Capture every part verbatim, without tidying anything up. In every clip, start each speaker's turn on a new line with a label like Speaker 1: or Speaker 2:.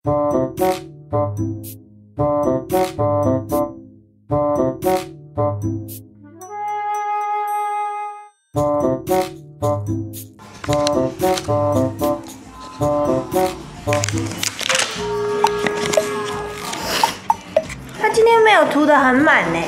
Speaker 1: 他今天没有涂得很满呢。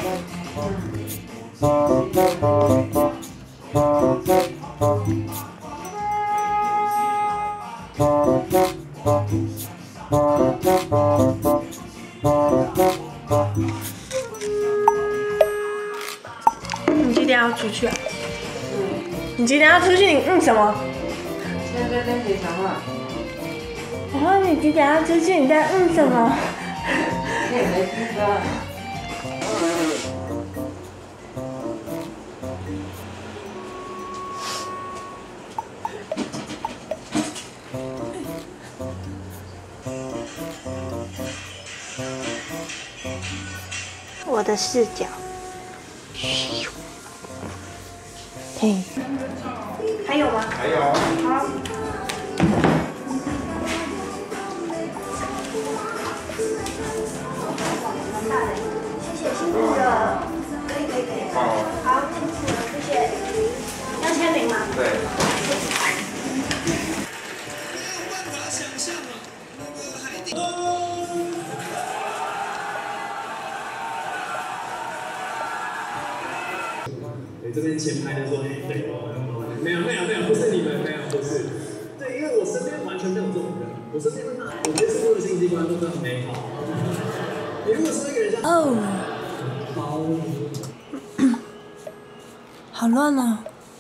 Speaker 1: 你几点要出去啊？你几点要出去？你嗯什么？
Speaker 2: 现在跟谁讲话？
Speaker 1: 我问你几点要出去？你在嗯什么？
Speaker 2: 你也没听到。
Speaker 1: 我的视角。嘿，还有吗？
Speaker 3: 还有。
Speaker 1: 好。谢谢，辛苦了。可以可以可以。好。好，辛苦了，谢谢。要签名吗？
Speaker 3: 对。
Speaker 4: 这边前排的说，哎，对，没有没有没有，不是你们，没有不是，对，因为我身边完全没有这种人，我身边我接触过的性器官都是很美好。你如果说一个人像
Speaker 1: 哦，
Speaker 4: 好，
Speaker 1: 好乱哦。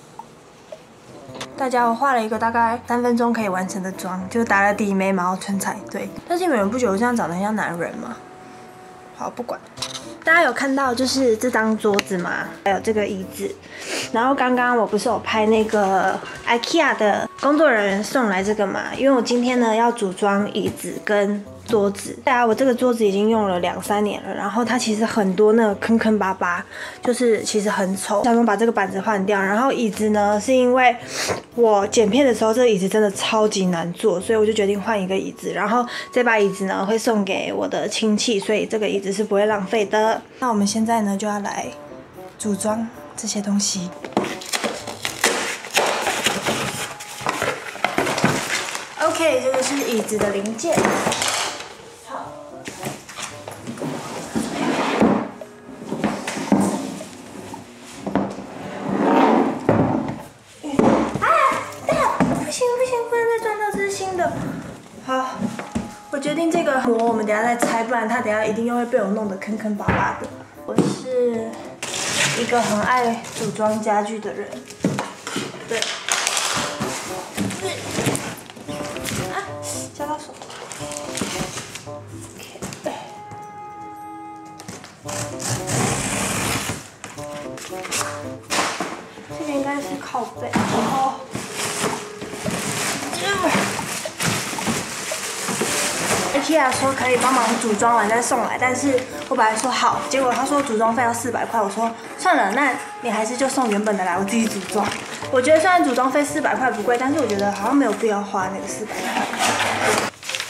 Speaker 1: 大家，我画了一个大概三分钟可以完成的妆，就打了底眉毛、唇彩，对。但是你们不觉得我这样长得很像男人吗？好，不管。大家有看到就是这张桌子吗？还有这个椅子。然后刚刚我不是有拍那个 IKEA 的工作人员送来这个嘛？因为我今天呢要组装椅子跟桌子。对啊，我这个桌子已经用了两三年了，然后它其实很多那个坑坑巴巴，就是其实很丑。想说把这个板子换掉，然后椅子呢是因为我剪片的时候这个椅子真的超级难坐，所以我就决定换一个椅子。然后这把椅子呢会送给我的亲戚，所以这个椅子是不会浪费的。那我们现在呢就要来组装这些东西。OK， 这个是椅子的零件。好。啊！不行不行，不能再撞到，这是新的。好，我决定这个膜我们等一下再拆，不然它等一下一定又会被我弄得坑坑巴巴的。我是一个很爱组装家具的人，对。啊，夹到手。OK。这个应该是靠背，然后。IKEA 说可以帮忙组装完再送来，但是我本来说好，结果他说组装费要四百块，我说算了，那你还是就送原本的来，我自己组装。我觉得虽然组装费四百块不贵，但是我觉得好像没有必要花那个四百块。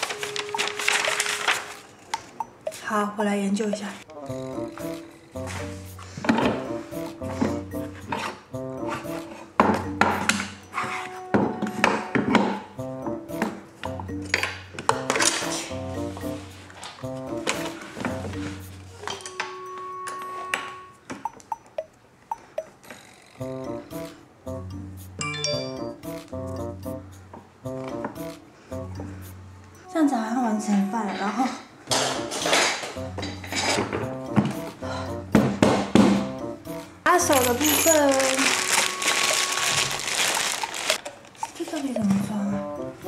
Speaker 1: 好，我来研究一下。这样子好像完成一半了，然后把手的部分，这到底怎么装啊？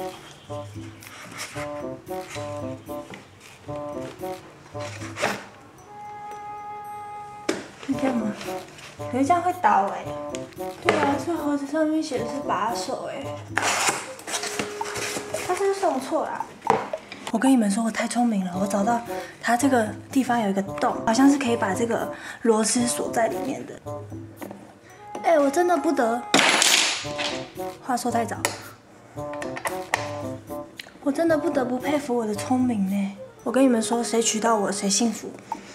Speaker 1: 是这样吗？可是这样会倒哎、欸。对啊，这盒子上面写的是把手哎、欸，他是不是送错了、啊？我跟你们说，我太聪明了，我找到它这个地方有一个洞，好像是可以把这个螺丝锁在里面的。哎、欸，我真的不得，话说太早。 我真的不得不佩服我的聪明呢。我跟你们说，谁娶到我谁幸福。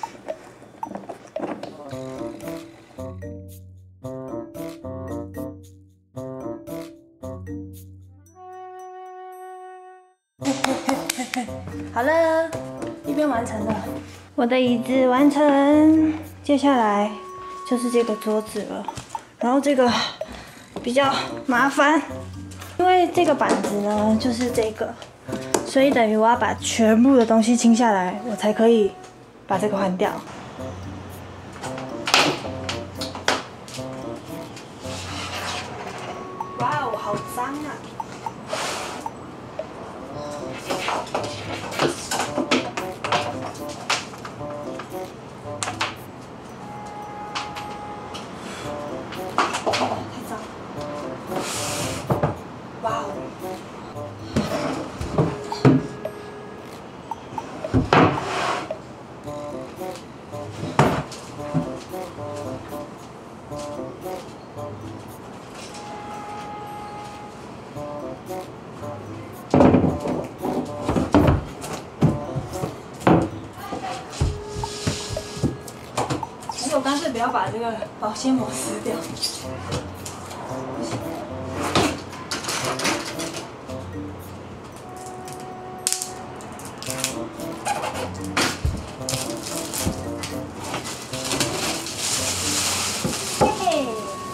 Speaker 1: 嘿嘿嘿嘿嘿，好了，一边完成了，我的椅子完成，接下来就是这个桌子了。然后这个比较麻烦，因为这个板子呢就是这个，所以等于我要把全部的东西清下来，我才可以把这个换掉。哇哦，好脏啊！我干脆不要把这个保鲜膜撕掉。嘿嘿，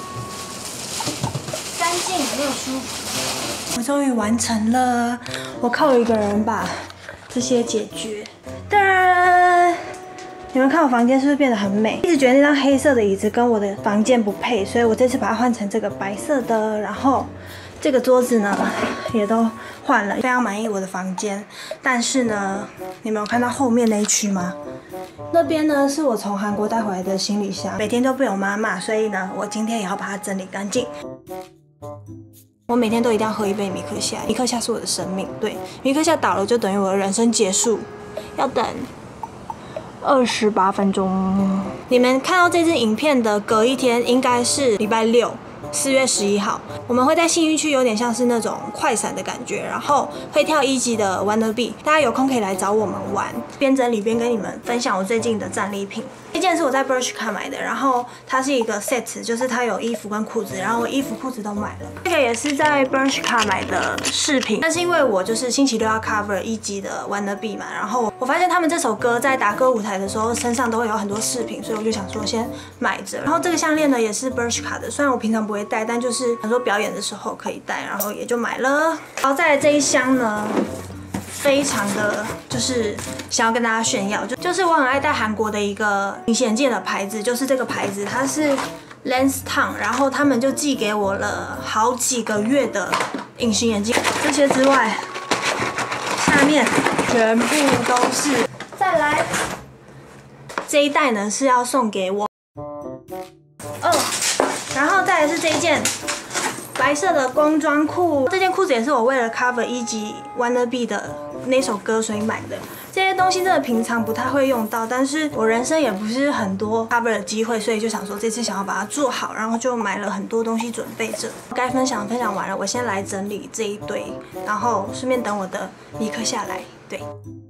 Speaker 1: 干净又舒服。我终于完成了，我靠一个人把这些解决。噔！你们看我房间是不是变得很美？一直觉得那张黑色的椅子跟我的房间不配，所以我这次把它换成这个白色的。然后这个桌子呢也都换了，非常满意我的房间。但是呢，你们有看到后面那一区吗？那边呢是我从韩国带回来的行李箱，每天都被我妈骂，所以呢，我今天也要把它整理干净。我每天都一定要喝一杯米克夏，米克夏是我的生命。对，米克夏倒了就等于我的人生结束，要等二十八分钟。你们看到这支影片的隔一天应该是礼拜六，四月十一号，我们会在信义区，有点像是那种快闪的感觉，然后会跳一级的 Wannabe， 大家有空可以来找我们玩，边整理边跟你们分享我最近的战利品。这件是我在 Bershka 买的，然后它是一个 set， 就是它有衣服跟裤子，然后我衣服裤子都买了。这个也是在 Bershka 买的饰品，但是因为我就是星期六要 cover 一级的 Wannabe 嘛，然后我发现他们这首歌在打歌舞台的时候身上都会有很多饰品，所以我就想说先买着。然后这个项链呢也是 Bershka 的，虽然我平常不会戴，但就是想说表演的时候可以戴，然后也就买了。然后再来这一箱呢，非常的就是想要跟大家炫耀，就就是我很爱戴韩国的一个隐形眼镜的牌子，就是这个牌子，它是 Lenstown， 然后他们就寄给我了好几个月的隐形眼镜。这些之外，下面全部都是。再来这一袋呢是要送给我，哦，然后再来是这一件白色的工装裤，这件裤子也是我为了 cover 一级 Wannabe 的那首歌所以买的。这些东西真的平常不太会用到，但是我人生也不是很多 cover 的机会，所以就想说这次想要把它做好，然后就买了很多东西准备着。该分享分享完了，我先来整理这一堆，然后顺便等我的米克下来。对。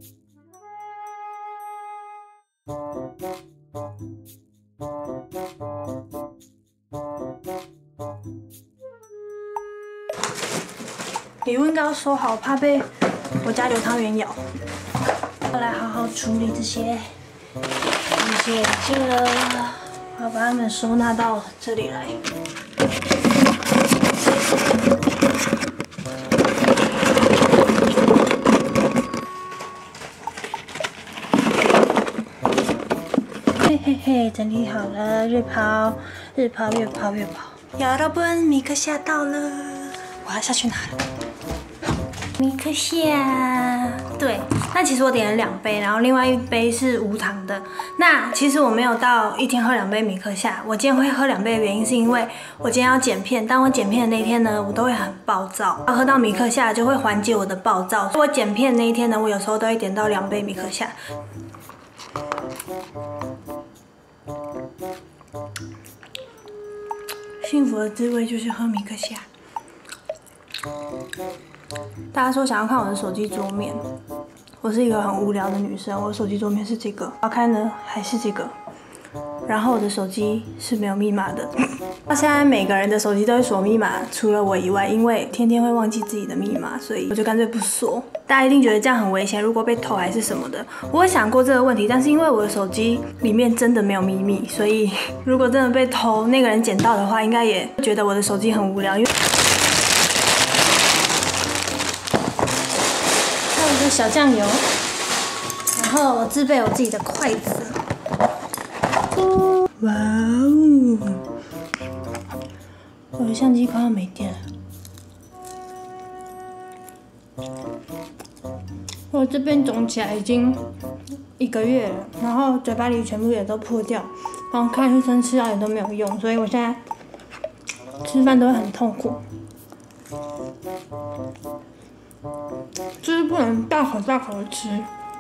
Speaker 1: 礼物应该要收好，怕被我家流汤圆咬。要来好好处理这些这些眼镜了，我要把它们收纳到这里来。嘿嘿嘿，整理好了，日抛，日抛，越抛越跑。여러분，米克夏到了，我要下去拿了。米克夏，对，那其实我点了两杯，然后另外一杯是无糖的。那其实我没有到一天喝两杯米克夏，我今天会喝两杯的原因是因为我今天要剪片，当我剪片的那一天呢，我都会很暴躁，要喝到米克夏就会缓解我的暴躁。我剪片那一天呢，我有时候都会点到两杯米克夏。幸福的滋味就是喝米克夏。 大家说想要看我的手机桌面，我是一个很无聊的女生，我的手机桌面是这个，要看呢还是这个，然后我的手机是没有密码的。那现在每个人的手机都会锁密码，除了我以外，因为天天会忘记自己的密码，所以我就干脆不锁。大家一定觉得这样很危险，如果被偷还是什么的。我有想过这个问题，但是因为我的手机里面真的没有秘密，所以如果真的被偷，那个人捡到的话，应该也觉得我的手机很无聊。因为还有一个小酱油，然后我自备我自己的筷子。哇哦！我的相机快要没电了。我这边肿起来已经一个月了，然后嘴巴里全部也都破掉，然后看医生吃药也都没有用，所以我现在吃饭都会很痛苦，就是不能大口大口的吃。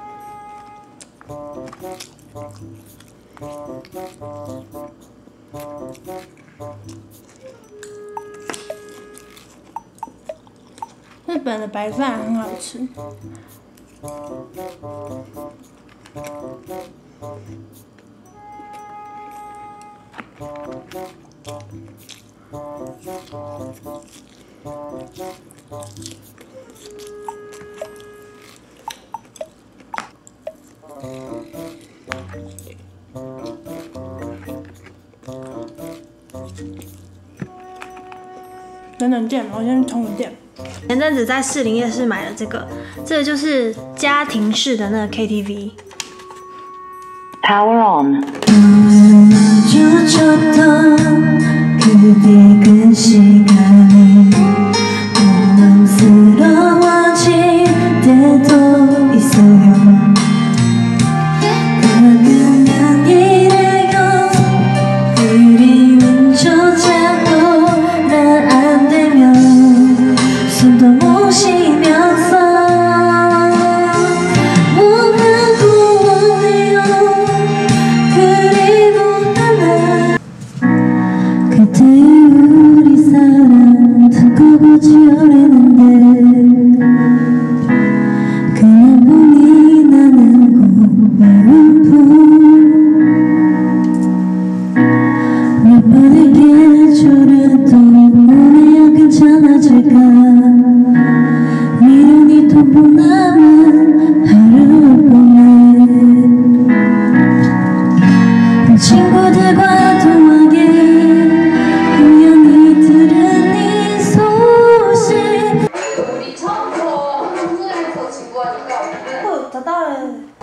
Speaker 1: 日本的白饭很好吃。等等电，我先充个电。前阵子在士林夜市买了这个，这个就是家庭式的那个 K T V。
Speaker 3: Power on。
Speaker 1: 找到了。